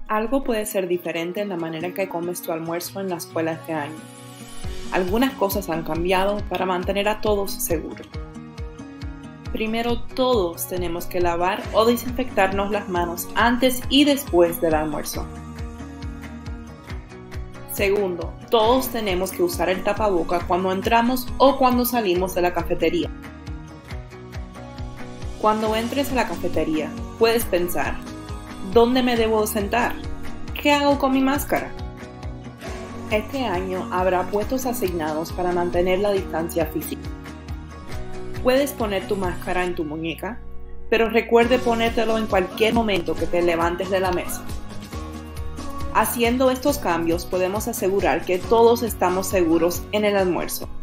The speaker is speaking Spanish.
Algo puede ser diferente en la manera en que comes tu almuerzo en la escuela este año. Algunas cosas han cambiado para mantener a todos seguros. Primero, todos tenemos que lavar o desinfectarnos las manos antes y después del almuerzo. Segundo, todos tenemos que usar el tapaboca cuando entramos o cuando salimos de la cafetería. Cuando entres a la cafetería, puedes pensar: ¿dónde me debo sentar? ¿Qué hago con mi máscara? Este año habrá puestos asignados para mantener la distancia física. Puedes poner tu máscara en tu muñeca, pero recuerde ponértelo en cualquier momento que te levantes de la mesa. Haciendo estos cambios podemos asegurar que todos estamos seguros en el almuerzo.